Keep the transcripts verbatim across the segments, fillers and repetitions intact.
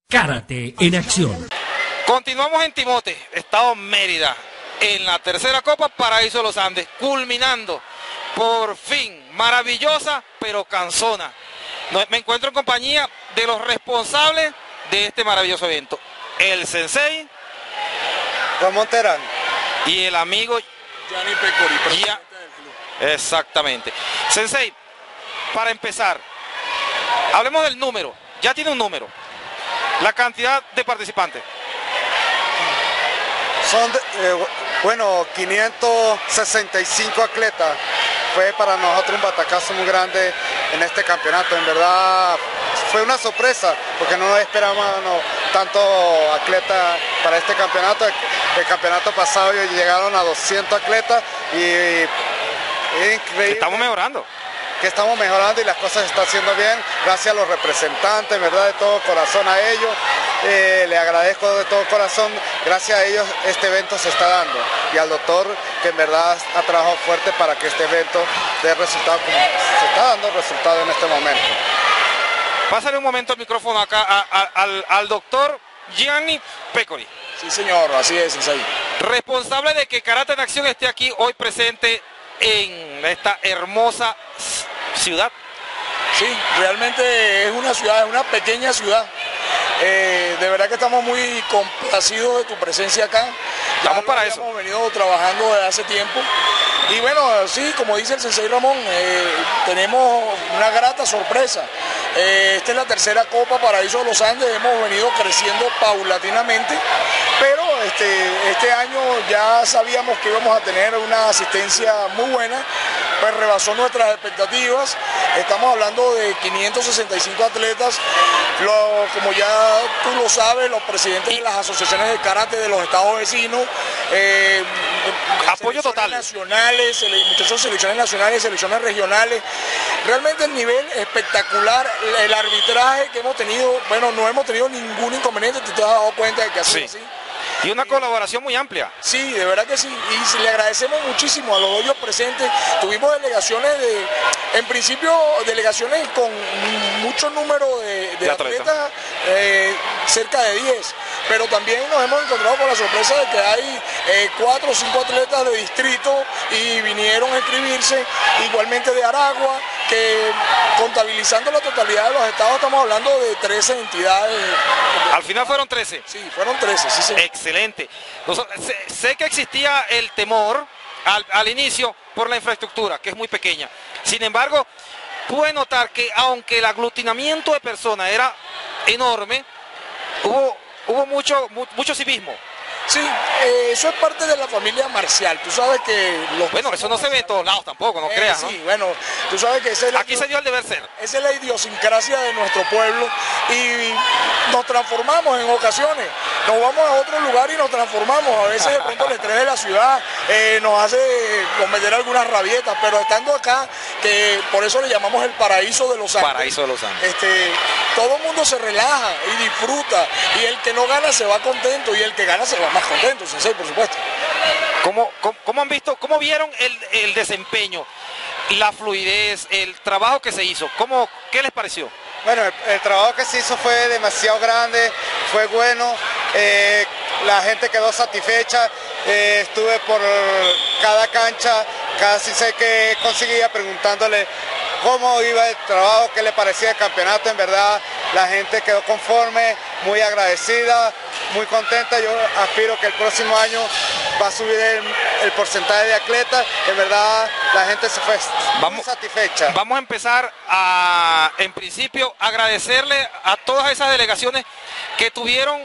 Karate en acción. Continuamos en Timote, Estado Mérida, en la tercera Copa Paraíso de los Andes, culminando, por fin, maravillosa pero cansona. Me encuentro en compañía de los responsables de este maravilloso evento, el sensei Ramón Terán y el amigo Gianni Peccori, presidente del club. Exactamente. Sensei, para empezar, hablemos del número. Ya tiene un número. La cantidad de participantes. Son, de, eh, bueno, quinientos sesenta y cinco atletas. Fue para nosotros un batacazo muy grande en este campeonato. En verdad fue una sorpresa porque no esperábamos no, tanto atletas para este campeonato. El, el campeonato pasado llegaron a doscientos atletas y, y increíble. Estamos mejorando. que estamos mejorando y las cosas se están haciendo bien, gracias a los representantes, ¿verdad? De todo corazón a ellos, eh, le agradezco de todo corazón, gracias a ellos este evento se está dando, y al doctor que en verdad ha trabajado fuerte para que este evento dé resultado, como se está dando resultado en este momento. Pásale un momento el micrófono acá a, a, al, al doctor Gianni Peccori. Sí señor, así es, Sensei. Responsable de que Karate en Acción esté aquí hoy presente en esta hermosa ciudad. Sí, realmente es una ciudad, es una pequeña ciudad. Eh, de verdad que estamos muy complacidos de tu presencia acá. Estamos para eso. Hemos venido trabajando desde hace tiempo. Y bueno, sí, como dice el sensei Ramón, eh, tenemos una grata sorpresa. Eh, esta es la tercera Copa Paraíso de los Andes, hemos venido creciendo paulatinamente, pero este, este año ya sabíamos que íbamos a tener una asistencia muy buena, pues rebasó nuestras expectativas. Estamos hablando de quinientos sesenta y cinco atletas, lo, como ya tú lo sabes, los presidentes de las asociaciones de karate de los estados vecinos, eh, apoyo total. Nacionales, muchas selecciones nacionales, selecciones regionales. Realmente el nivel espectacular, el arbitraje que hemos tenido, bueno, no hemos tenido ningún inconveniente, te has dado cuenta de que ha sido sí. así. Y una colaboración muy amplia. Sí, de verdad que sí. Y le agradecemos muchísimo a los doyos presentes. Tuvimos delegaciones de, en principio, delegaciones con mucho número de, de, de atletas, atletas eh, cerca de diez. Pero también nos hemos encontrado con la sorpresa de que hay eh, cuatro o cinco atletas de distrito y vinieron a inscribirse, igualmente de Aragua, que contabilizando la totalidad de los estados estamos hablando de trece entidades. Al final fueron trece. Sí, fueron trece, sí, sí. Excelente. Sé, sé que existía el temor al, al inicio por la infraestructura, que es muy pequeña. Sin embargo, pude notar que aunque el aglutinamiento de personas era enorme, hubo, hubo mucho, mucho civismo. Sí, eh, eso es parte de la familia marcial. Tú sabes que los... Bueno, eso no se ve en todos lados tampoco, no eh, creas, sí, ¿no? bueno, tú sabes que ese es aquí se dio el deber ser. Esa es la idiosincrasia de nuestro pueblo y nos transformamos en ocasiones. Nos vamos a otro lugar y nos transformamos. A veces de pronto el estrés de la ciudad eh, nos hace cometer algunas rabietas, pero estando acá, que por eso le llamamos el Paraíso de los Andes. Paraíso de los Andes. Este, todo el mundo se relaja y disfruta, y el que no gana se va contento y el que gana se va más contento, sensei, por supuesto. ¿Cómo, cómo, cómo han visto, cómo vieron el, el desempeño, la fluidez, el trabajo que se hizo? ¿Cómo, qué les pareció? Bueno, el, el trabajo que se hizo fue demasiado grande, fue bueno, eh, la gente quedó satisfecha, eh, estuve por cada cancha, casi sé que conseguía preguntándole cómo iba el trabajo, qué le parecía el campeonato. En verdad la gente quedó conforme, muy agradecida, muy contenta. Yo aspiro que el próximo año va a subir el, el porcentaje de atletas. En verdad la gente se fue vamos, muy satisfecha. Vamos a empezar a, en principio, agradecerle a todas esas delegaciones que tuvieron,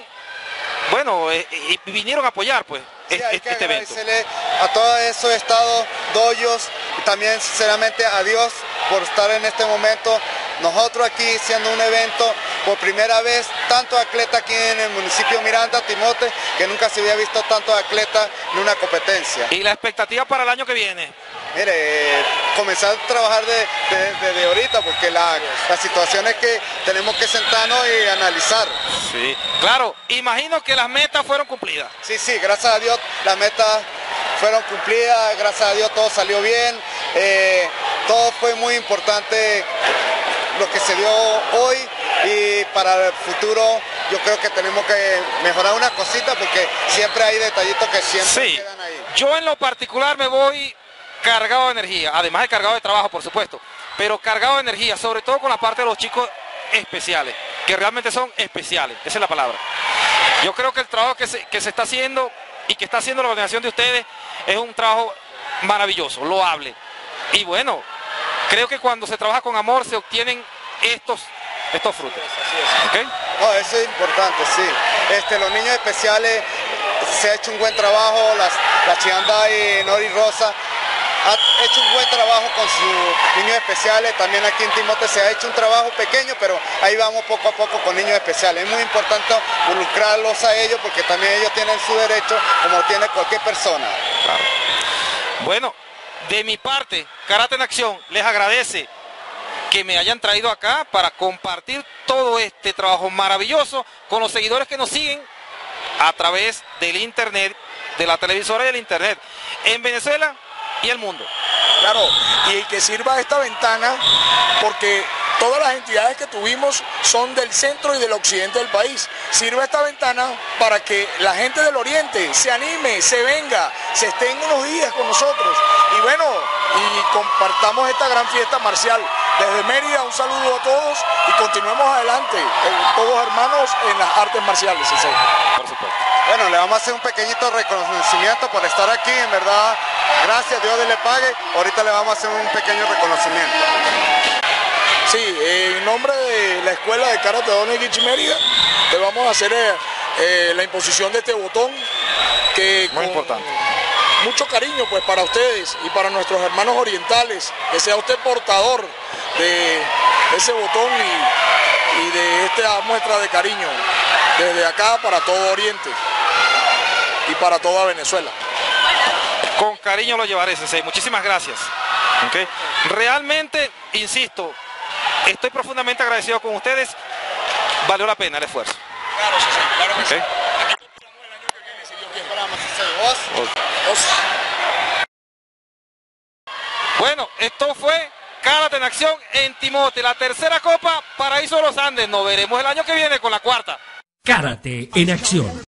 bueno, eh, y vinieron a apoyar, pues. Sí, hay que este evento. agradecerle a todos esos estados, doyos, y también sinceramente a Dios por estar en este momento. Nosotros aquí siendo un evento por primera vez, tantos atletas aquí en el municipio de Miranda, Timote, que nunca se había visto tantos atletas en una competencia. ¿Y la expectativa para el año que viene? Mire, eh, comenzar a trabajar de, de, de, de ahorita, porque la, la situación es que tenemos que sentarnos y analizar. Sí, claro, imagino que las metas fueron cumplidas. Sí, sí, gracias a Dios las metas fueron cumplidas, gracias a Dios todo salió bien, eh, todo fue muy importante lo que se dio hoy, y para el futuro yo creo que tenemos que mejorar una cosita porque siempre hay detallitos que siempre Sí, quedan ahí. yo en lo particular me voy cargado de energía, además de cargado de trabajo, por supuesto, pero cargado de energía, sobre todo con la parte de los chicos especiales, que realmente son especiales, esa es la palabra. Yo creo que el trabajo que se, que se está haciendo y que está haciendo la organización de ustedes es un trabajo maravilloso, loable. Y bueno, creo que cuando se trabaja con amor se obtienen estos, estos frutos. ¿Okay? No, eso es importante, sí. Este, los niños especiales, se ha hecho un buen trabajo, las, la Chianda y Nori Rosa ha hecho un buen trabajo con sus niños especiales, también aquí en Timote se ha hecho un trabajo pequeño, pero ahí vamos poco a poco con niños especiales. Es muy importante involucrarlos a ellos porque también ellos tienen su derecho como tiene cualquier persona. Claro. Bueno, de mi parte, Karate en Acción les agradece que me hayan traído acá para compartir todo este trabajo maravilloso con los seguidores que nos siguen a través del internet, de la televisora y del internet, en Venezuela y el mundo. Claro, y que sirva esta ventana porque todas las entidades que tuvimos son del centro y del occidente del país. Sirva esta ventana para que la gente del oriente se anime, se venga, se estén unos días con nosotros. Y bueno, y compartamos esta gran fiesta marcial. Desde Mérida, un saludo a todos y continuemos adelante, todos hermanos en las artes marciales. ¿Sí? Por supuesto. Bueno, le vamos a hacer un pequeñito reconocimiento por estar aquí, en verdad, gracias, Dios le pague. Ahorita le vamos a hacer un pequeño reconocimiento. Sí, en nombre de la Escuela de Karate Dona Ikichi Mérida, le vamos a hacer eh, eh, la imposición de este botón que muy con importante. Mucho cariño pues para ustedes y para nuestros hermanos orientales, que sea usted portador de ese botón y, y de esta muestra de cariño desde acá para todo Oriente y para toda Venezuela. Con cariño lo llevaré, Sensei. Muchísimas gracias. ¿Okay? Realmente, insisto, estoy profundamente agradecido con ustedes. Valió la pena el esfuerzo. Claro, Sensei, claro que ¿Okay? sí. Aquí esperamos el año que viene, si Dios quiere. Esperamos, Sensei. Okay. Os- Bueno, esto fue Karate en Acción en Timote, la tercera Copa Paraíso de los Andes. Nos veremos el año que viene con la cuarta. Karate en Acción.